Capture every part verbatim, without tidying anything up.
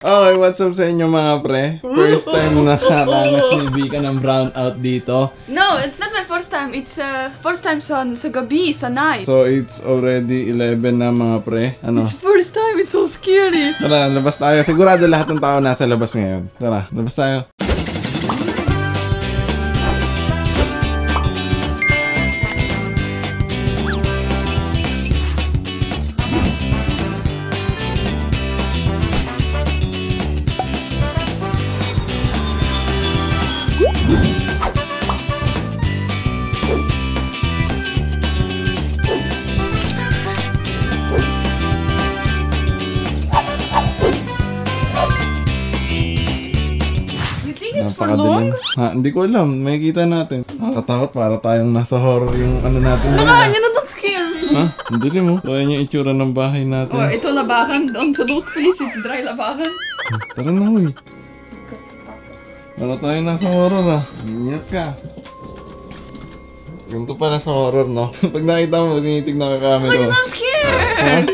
Okay, what's up sa inyo mga pre? First time nakaranas ni Vika ng brownout dito. No, it's not my first time. It's uh, first time sa, sa gabi, sa night. So it's already eleven na mga pre. Ano? It's first time, it's so scary. Tara, labas tayo. Sigurado lahat ng tao nasa labas ngayon. Tara, labas tayo. Napakadilim. Ha, hindi ko alam. May kita natin. Nakakatakot para tayong nasa horror yung ano natin. Naka, yun na scary. Ha? Hindi rin mo. So, yan yung itsura ng bahay natin. Oh, ito labakan. Don't look please, it's dry labakan. Tara na, huy. Para tayo nasa horror ah. Ingat ka. Ganito pala sa horror, no? Pag nakita mo, tinitignan ka camera. Look at I'm scared!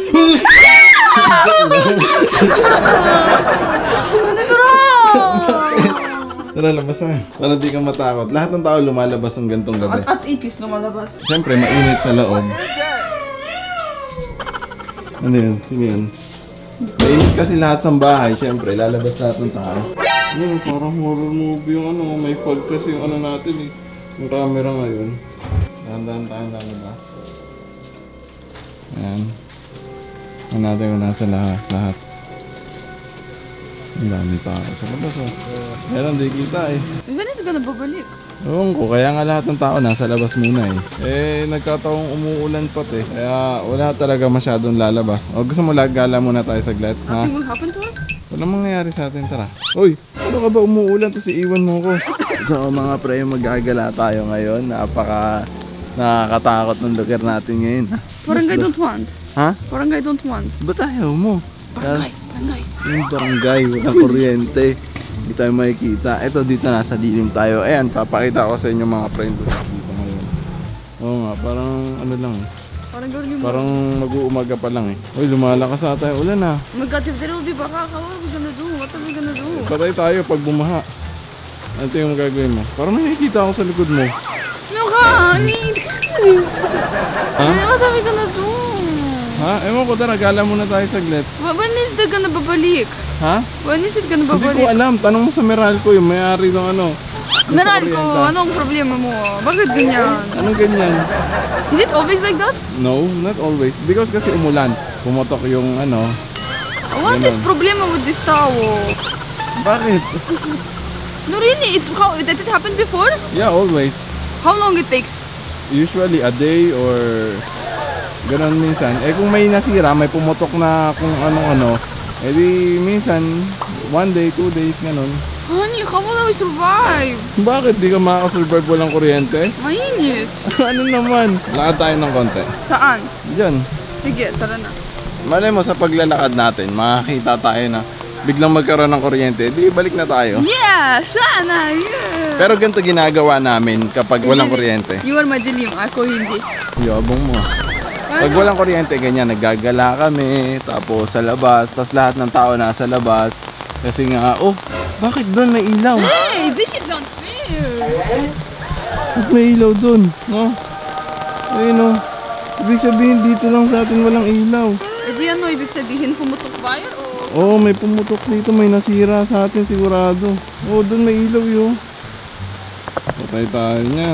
Tara, labas na. Para di ka matakot. Lahat ng tao lumalabas ng gantong gabi. At, at ipis lumalabas. Siyempre, mainit sa loob. Ano yun? Sino yun? Mainit kasi lahat ng bahay. Siyempre, lalabas lahat ng tao. Ano, parang horror movie yung ano. May fog kasi yung ano natin eh. Yung camera ngayon. Dahan-dahan tayong lalabas. Ayan. Ano natin kung nasa lahat. lahat. Ang dami tao sa labas oh. Meron di kita eh. When is it gonna babalik? Ewan ko, kaya nga lahat ng tao nasa labas muna eh. Eh, nagkataong umuulan pa eh. Kaya wala talaga masyadong lalabas. O gusto mo lagala muna tayo saglit? Ha? Nothing will happen to us? Walang mangyayari sa atin, tara. Uy, ano ka ba umuulan tapos iiwan mo ko? So mga pre, magagala tayo ngayon. Napaka nakakatakot ng lugar natin ngayon. Barangay don't want. Ha? Barangay don't want. Ba't ayaw mo? Barangay, barangay. Yung barangay, walang kuryente. Hindi tayo makikita. Ito dito nasa dilim tayo. Ayan, papakita ko sa inyo mga friend dito ngayon. Oo nga, parang ano lang eh. Parang gawin mo. Parang mag-uumaga pa lang eh. Uy, lumalakas ata tayo. Ulan na. Oh my god, if there will be baraka, what are we gonna do? What are we gonna do? Patay tayo pag bumaha. Ano yung magagawin mo? Parang may nakikita ako sa likod mo. No ka! Need! Ha? What are we gonna do? Ha? Ewan ko, tara, gala muna tayo saglit. When is it gonna babalik? Ha? When is it gonna Hindi babalik? ko alam. Tanong mo sa Meralco, yung may-ari ng ano. Meralco, anong problema mo? Bakit ganyan? Anong ganyan? Is it always like that? No, not always. Because kasi umulan. Pumotok yung ano. What Ganun. is problema with this towel? Bakit? No really, it, how, did it happen before? Yeah, always. How long it takes? Usually a day or ganon minsan. Eh kung may nasira, may pumutok na kung anong-ano, eh di minsan one day, two days, ganon. Honey, how will I survive? Bakit di ka makakasurvive walang kuryente? Mainit. Ano naman? Lakad tayo ng konti. Saan? Diyan. Sige, tara na. Malay mo sa paglalakad natin, makakita tayo na biglang magkaroon ng kuryente, di balik na tayo. Yeah, sana, yeah. Pero ganito ginagawa namin kapag walang kuryente. You are madilim, ako hindi. Yabang mo. Pag walang kuryente, ganyan, naggagala kami, tapos sa labas, tapos lahat ng tao nasa labas. Kasi nga, oh, bakit doon may ilaw? Hey, this is unfair. Bakit may ilaw doon? No? Ayun no. Ibig sabihin dito lang sa atin walang ilaw. Eh di ano, ibig sabihin pumutok wire o? Oo, oh, may pumutok dito, may nasira sa atin sigurado. Oo, oh, doon may ilaw yun. Patay tayo niyan.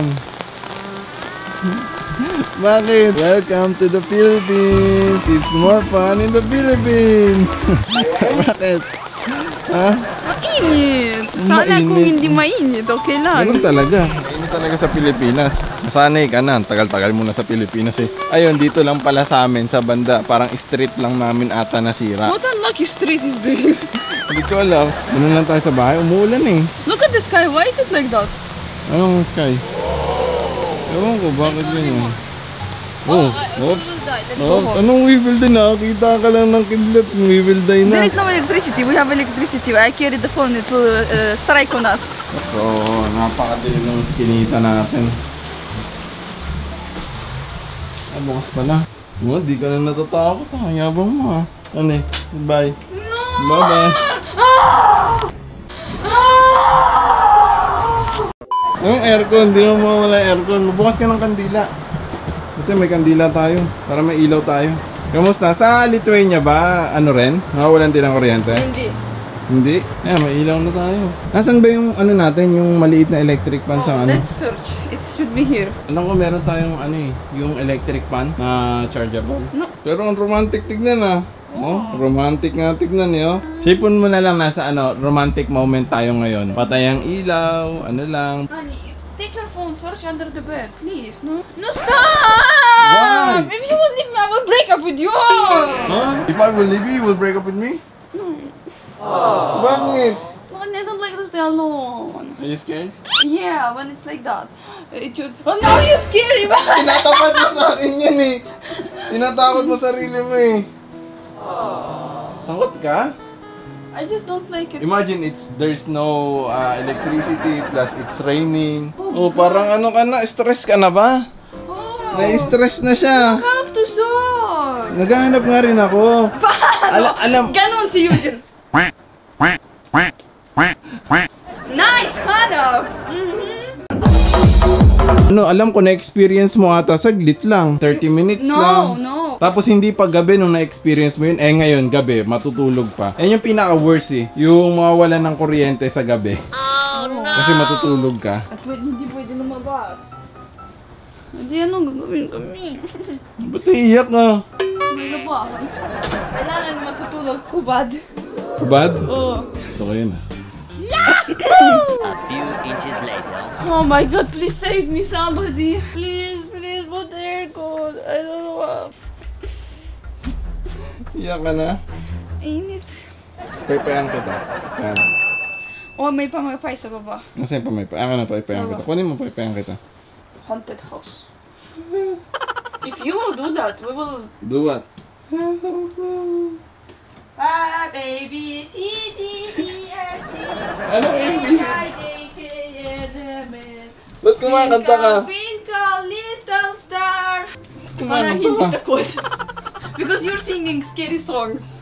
Bakit? Welcome to the Philippines! It's more fun in the Philippines! Bakit? Ha? Mainit! Sana Mainit. kung hindi mainit, okay lang. Ganun talaga. Mainit talaga sa Pilipinas. Nasanay ka na. Tagal-tagal mo na sa Pilipinas eh. Ayun, dito lang pala sa amin, sa banda. Parang street lang namin ata nasira. What unlucky street is this? Hindi ko alam. Doon lang tayo sa bahay. Umuulan eh. Look at the sky, why is it like that? Anong sky? Ewan ko, bakit ganyan? Oh, I oh, will die. Let's go oh, home. anong we will die na? Kita ka lang ng kidlat, we will die na. There is no electricity. We have electricity. I carried the phone. It will uh, strike on us. So, napakadilim ng skinita natin. Ah, bukas pala. Oh, di ka na natatakot ha. Ang yabang mo ha. Ano eh? Bye. No! Bye bye. Yung aircon, hindi mo mawala yung aircon. Bukas ka ng kandila. Ito, may kandila tayo. Para may ilaw tayo. Kamusta? Sa Lithuania ba, ano rin? Nawawalan din ng kuryente? Hindi. Hindi? Eh, may ilaw na tayo. Nasaan ba yung ano natin, yung maliit na electric pan sa Oh, ano? let's search. It should be here. Alam ko meron tayong ano eh, yung electric pan na chargeable. No. Pero ang romantic tignan ah. Oh, Oh. romantic nga tignan eh oh. Sipon mo na lang nasa ano, romantic moment tayo ngayon. Patay ang ilaw, ano lang. Honey, take your phone, search under the bed, please. No? No, stop! Why? If you won't leave me, I will break up with you. Huh? If I will leave you, you will break up with me? No. Bakit? Honey, I don't like to stay alone. Are you scared? Yeah, when it's like that. It should... Oh, now you're scary, man! Tinatapat mo sa akin yan eh. Tinatakot mo sarili mo eh. Takot ka? I just don't like it. Imagine it's there's no uh, electricity plus it's raining. Oh, parang ano ka na, stress ka na ba? Oh, Na-stress na siya. have to sort. Naghahanap nga rin ako. Ala alam. Ganon si Eugene. Nice hanap! Mm-hmm. Ano, alam ko na-experience mo ata saglit lang. thirty minutes No, lang. no. Tapos hindi pa gabi nung na-experience mo yun. Eh ngayon, gabi, matutulog pa. Yan yung pinaka-worst eh. Yung mawawalan ng kuryente sa gabi. Oh, no. Kasi matutulog ka. At pwede, hindi pwede lumabas. Hindi, ano gagawin kami? Ba't iiyak ka? May labahan. Kailangan matutulog ko, bad. Bad? Oh. Gusto ko yun ah. A few inches later. Oh my god, please save me, somebody. Please, please, put the aircon. I don't know what. Iyak ka na? Init. Paypayan kita. Yan. Oh, may pamapay sa baba. Nasaan pa may pa? Ako na paypayan kita. Kunin mo paypayan kita. Haunted house. If you will do that, we will... Do what? A, A, B, C, D, E, F, G, Ano A, B, C? I, J, K, L, M, N. Ba't kumakanta ka? Twinkle, twinkle, little star. Para Kumakanta hindi ka? takot. Because you're singing scary songs.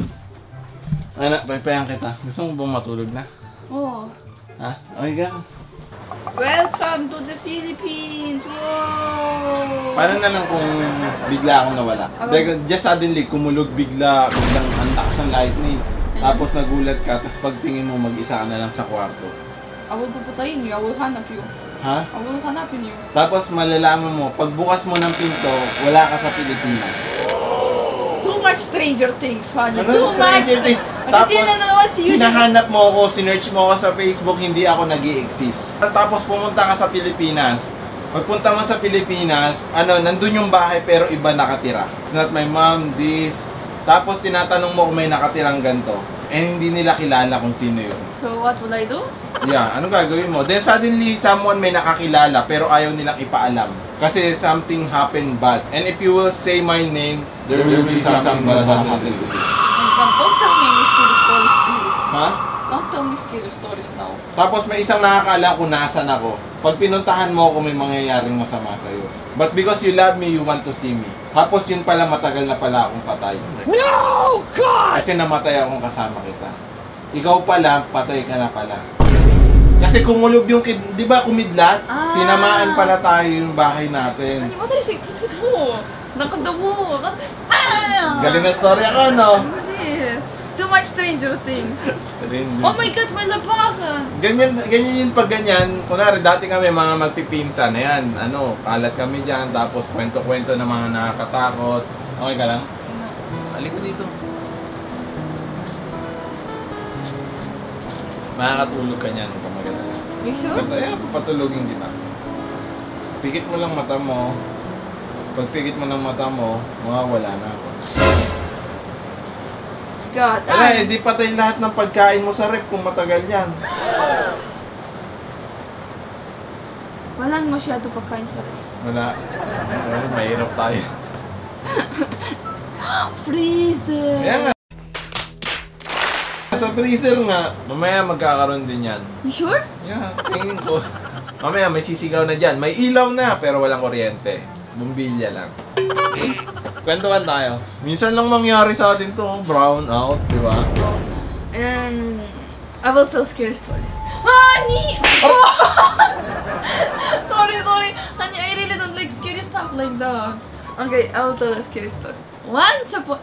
Anak, paypayan kita. Gusto mo bang matulog na? Oh. Ha? Okay ka? Welcome to the Philippines! Wow! Paano na lang kung bigla akong nawala? Ano? Like, just suddenly, kumulog bigla, biglang ang takas ng lightning. Tapos nagulat ka, tapos pagtingin mo, mag-isa ka na lang sa kwarto. I will puputayin you. I will hanap you. Ha? I will hanapin you. Tapos malalaman mo, pagbukas mo ng pinto, wala ka sa Pilipinas. Too much Stranger Things, honey. Ano, Too Stranger much. Things? Kasi Tapos, nanonood si Eugene. hinahanap mo ako, sinearch mo ako sa Facebook, hindi ako nag-i-exist. Tapos pumunta ka sa Pilipinas. Pagpunta mo sa Pilipinas, ano, nandun yung bahay pero iba nakatira. It's not my mom, this. Tapos tinatanong mo kung may nakatirang ganito. And hindi nila kilala kung sino yun. So what will I do? Yeah, anong gagawin mo? Then suddenly, someone may nakakilala pero ayaw nilang ipaalam. Kasi something happened bad. And if you will say my name, there will be something bad happen to you. And don't tell me any scary stories, please. Ha? Don't tell me scary stories now. Tapos may isang nakakaalam kung nasan ako. Pag pinuntahan mo ako, may mangyayaring masama sa'yo. But because you love me, you want to see me. Tapos yun pala, matagal na pala akong patay. No, God! Kasi namatay akong kasama kita. Ikaw pala, patay ka na pala. Kasi kumulog yung kid, di ba kumidlat? Ah. Tinamaan pala tayo yung bahay natin. Honey, what are you saying? Put, put, put. Nakadamo. Ah! Galing na story ako, no? Hindi. Too much Stranger Things. Strange. Oh my God, may labakan. Ganyan, ganyan yun pag ganyan. Kunwari, dati kami mga magpipinsan. Ayan, ano, kalat kami dyan. Tapos kwento-kwento na mga nakakatakot. Okay ka lang? Halika dito. Makakatulog ka niyan kung maganda. You sure? Ganito, ayan, papatulogin kita. Pikit mo lang mata mo. Pag pikit mo ng mata mo, mawawala na ako. God. Wala, ah. eh, di patay lahat ng pagkain mo sa rep kung matagal yan. Walang masyado pagkain sa ref. Wala. Wala, mahirap tayo. Freezer. Kaya nga. Sa freezer nga, mamaya magkakaroon din yan. You sure? Yeah, tingin ko. Mamaya may sisigaw na dyan. May ilaw na, pero walang kuryente. Bumbilya lang. Kwentuhan tayo. Minsan lang mangyari sa atin to, brown out, di ba? And I will tell scary stories. Honey! Oh! sorry, sorry. Honey, I really don't like scary stuff like that. Okay, I will tell a scary story. Once upon...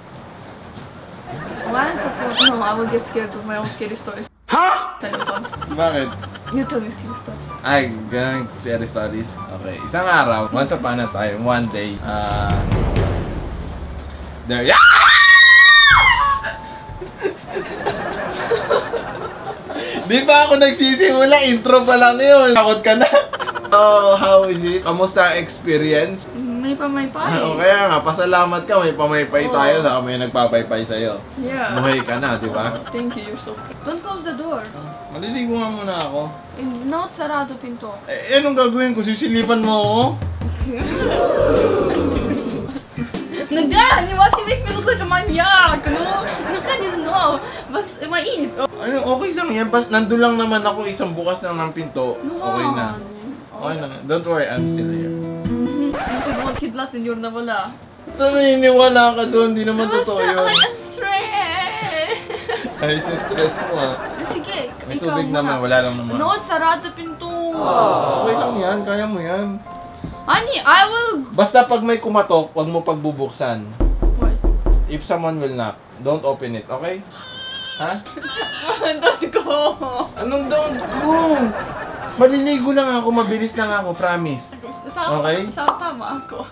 Once upon... No, I will get scared of my own scary stories. Ha? Huh? Bakit? You tell me scary story. Ay, ganang scary stories. Okay, isang araw, once upon a time, one day, ah... Uh, there... Yeah! Di ba ako nagsisimula? Intro pa lang yun. Takot ka na. Oh, how is it? Kamusta ang experience? May pamaypay. Ah, okay nga, pasalamat ka. May pamaypay Oo. tayo. Saka may nagpapaypay sa'yo. Yeah. Buhay ka na, di ba? Thank you, you're so pretty. Don't close the door. Maliligo nga muna ako. Eh, not sarado pinto. Eh, anong gagawin ko? Sisilipan mo ako? Nagan! You want to make me look like a maniac, no? Nakanin, no. Bas, mainit. Oh. Ano, okay lang yan. Bas, nandun lang naman ako. Isang bukas lang ng pinto. Okay na. Okay na. Don't worry, I'm still here. Mm-hmm. Kasi mga kidlat ninyo nawala. Naniniwala ka doon. Di naman totoo Basta, yun. I am stressed. Ay, sa stress mo ah. Eh, sige, May ikaw tubig muna. naman. Wala lang naman. No, sarado pinto. Okay lang yan. Kaya mo yan. Honey, I will... Basta pag may kumatok, wag mo pagbubuksan. What? If someone will knock, don't open it, okay? Ha? Don't go. Anong don't go? Maliligo lang ako, mabilis lang ako, promise. Sama, Okay. sama, sama ako.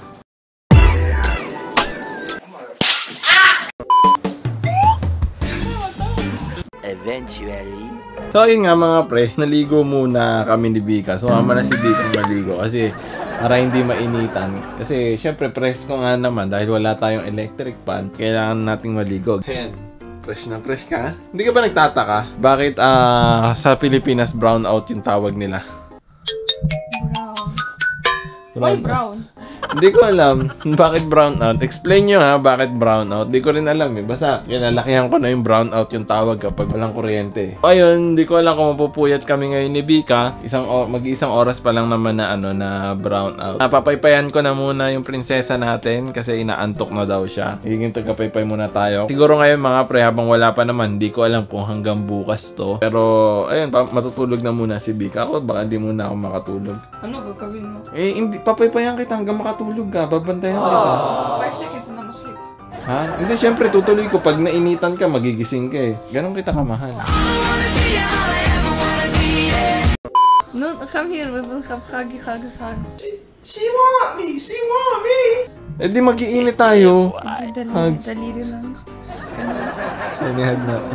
Eventually. So ayun nga mga pre, naligo muna kami ni Bika. So ama na si Bika maligo kasi para hindi mainitan. Kasi syempre presko nga naman dahil wala tayong electric pan. Kailangan nating maligo. Ayan, fresh na fresh ka. Hindi ka ba nagtataka? Bakit ah sa Pilipinas brown out yung tawag nila? Brown. Why brown? Hindi ko alam bakit brown out. Explain nyo ha, bakit brown out. Hindi ko rin alam eh. Basta, kinalakihan ko na yung brown out yung tawag kapag walang kuryente. Ayun, hindi ko alam kung mapupuyat kami ngayon ni Bika. Isang mag-isang oras pa lang naman na ano na brown out. Napapaypayan ko na muna yung prinsesa natin kasi inaantok na daw siya. Higing tagapaypay muna tayo. Siguro ngayon mga pre, habang wala pa naman, hindi ko alam kung hanggang bukas to. Pero, ayun, matutulog na muna si Bika. Ako, baka hindi muna ako makatulog. Ano gagawin mo? Eh, hindi, papaypayan kita hanggang makatulog. Tulog ka, babantayan kita. five seconds na ma-sleep. Ha? Hindi, syempre tutuloy ko. Pag nainitan ka, magigising ka eh. Ganon kita kamahal. No, come here. We will have huggy hugs hugs. She want me! She want me! Eh di mag-iinit tayo. Dali, Hugs. daliri lang. Nanihag natin.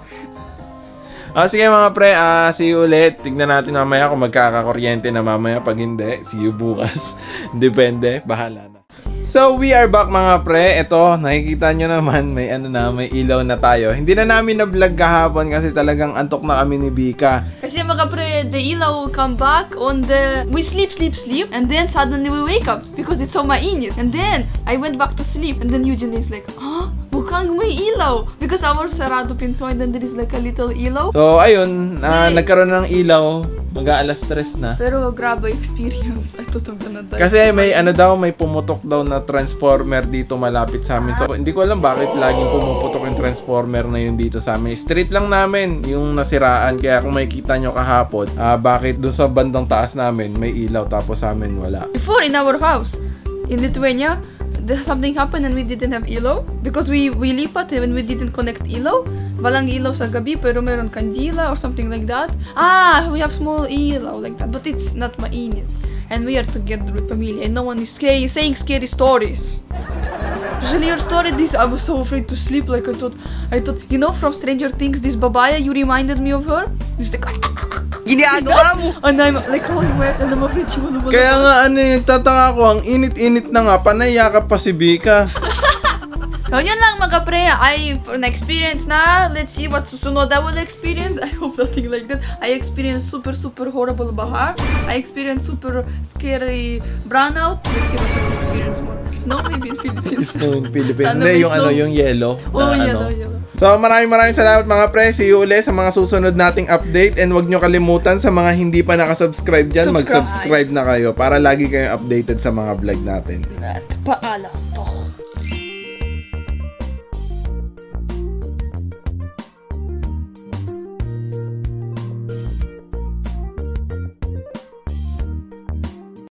Ah, sige mga pre, ah, see you ulit. Tignan natin mamaya kung magkakakuryente na mamaya. Pag hindi, see you bukas. Depende, bahala na. So, we are back mga pre. Ito, nakikita nyo naman, may ano na, may ilaw na tayo. Hindi na namin na-vlog kahapon kasi talagang antok na kami ni Bika. Kasi mga pre, the ilaw will come back on the... We sleep, sleep, sleep. And then suddenly we wake up because it's so mainit. And then, I went back to sleep. And then Eugene is like, huh? Mukhang may ilaw. Because our sarado pinto and then there is like a little ilaw. So, ayun, ah, Hey. nagkaroon ng ilaw. Mag-aalas stress na. Pero grabe experience. I thought I'm gonna die. Kasi may ano daw, may pumutok daw na transformer dito malapit sa amin. So, hindi ko alam bakit laging pumuputok yung transformer na yun dito sa amin. Street lang namin yung nasiraan. Kaya kung makikita nyo kahapon, ah, bakit doon sa bandang taas namin may ilaw tapos sa amin wala. Before in our house, in Lithuania, there something happened and we didn't have ilaw. Because we, we lipat when we didn't connect ilaw. Walang ilaw sa gabi pero meron kandila or something like that. Ah, we have small ilaw like that. But it's not mainit. And we are together with Pamilya and no one is scary, saying scary stories. Especially your story, this, I was so afraid to sleep. Like I thought, I thought, you know, from Stranger Things, this babaya, you reminded me of her. This like, ginagawa mo! And I'm like holding my ass and I'm afraid she will. Kaya nga ano yung nagtataka ko, ang init-init na nga, panayakap pa si Bika. So yun lang mga pre, I na-experience na. Let's see what susunod I will experience. I hope nothing like that. I experienced super super horrible baha. I experienced super scary brownout. Let's see what I will experience more. Snow maybe in Philippines. Snow in Philippines. Sana Hindi, may yung snow. ano, yung yellow. Oh, na yellow, ano. yellow. So maraming maraming salamat mga pre. See you ulit sa mga susunod nating update. And huwag nyo kalimutan sa mga hindi pa nakasubscribe dyan, Subscribe. mag-subscribe na kayo para lagi kayong updated sa mga vlog natin. At paalam po.